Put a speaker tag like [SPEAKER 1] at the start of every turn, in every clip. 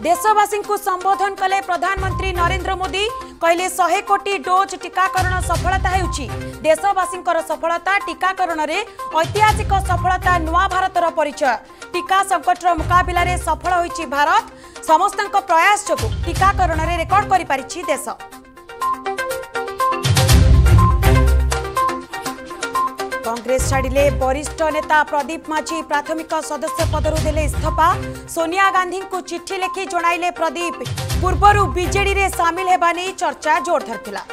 [SPEAKER 1] देशवासी को संबोधन कले प्रधानमंत्री नरेंद्र मोदी कहले 100 कोटी डोज टीकाकरण सफलता हेउची देशवासी सफलता टीकाकरण रे ऐतिहासिक सफलता नुआ भारतर परिचय टीका संकटर मुकाबला रे सफल होईची भारत समस्त प्रयास जो टीकाकरण रे रेकॉर्ड करि पारिछि देश। कांग्रेस छाड़िले वरिष्ठ नेता प्रदीप माझी प्राथमिक सदस्य पदरु देले इस्तीफा सोनिया गांधी को चिट्ठी लिखि जणाइले प्रदीप पूर्वरु बीजेडी रे शामिल हेबा नै चर्चा जोर धरथिला।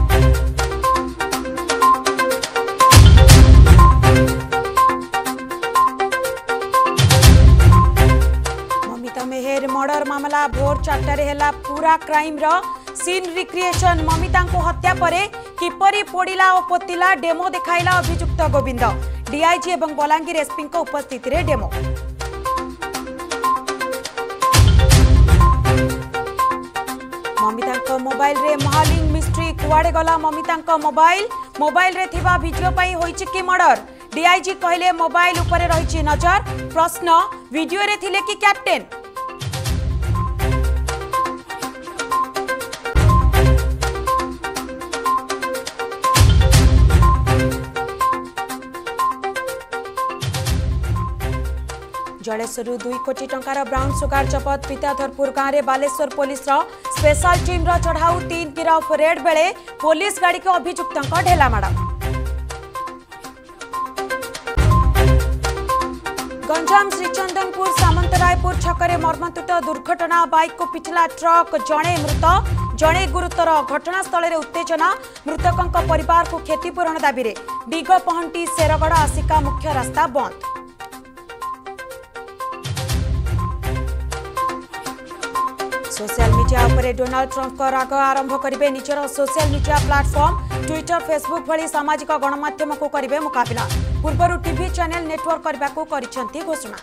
[SPEAKER 1] ममिता मेहर मर्डर मामला भोर 4 हेला पूरा क्राइम रो सीन रिक्रिएशन ममिता को हत्या परे किपरि पोडिला और पोतिला डेमो देखाइला अभियुक्त गोविंद डीआईजी एवं बलांगीर एसपी उपस्थिति रे डेमो। ममिता मोबाइल रे महालिंग मिस्ट्री कुआडे गला ममिता मोबाइल रे थिबा वीडियो पई होईची कि मर्डर डीआईजी कहले मोबाइल उपरे रहिची नजर प्रश्न वीडियो रे थिले कि कैप्टेन। जलेश्वर 2 कोटी टंकार ब्राउन सुगार जबत पिताधरपुर गांव में बालेश्वर पुलिस स्पेशल टीम चढ़ाऊ 3 गिरफ रेड बेले पुलिस गाड़ी को अभियुक्त ढेलामाड़। गंजाम श्रीचंदनपुर सामंतरायपुर छकरे मर्मन्तुद दुर्घटना बाइक को पिटिला ट्रक जड़े मृत जड़े गुरुतर घटनास्थल में उत्तेजना मृतकों परिवार को क्षतिपूरण दाबी बिग पहंटी शेरगड़ आसिका मुख्य रास्ता बंद। सोशल मीडिया उपरे डोनाल्ड ट्रंप का राग आरंभ करेंगे निजर social media platform Twitter Facebook भली सामाजिक गणमाध्यम को करेंगे मुकाबला पूर्व टीवी चैनल नेटवर्क करने को करिसेंती घोषणा।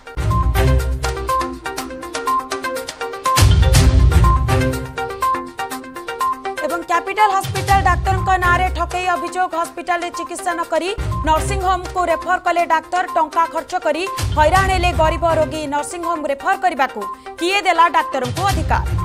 [SPEAKER 1] एवं कैपिटल हॉस्पिटल डाक्तर नारे ठकई अभियोग हॉस्पिटल चिकित्सा न करी नर्सिंग होम को रेफर कले डाक्तर टंका खर्च करी हैरान हेले गरीब रोगी नर्सिंग होम रेफर करने को किए देला डाक्तर को अधिकार।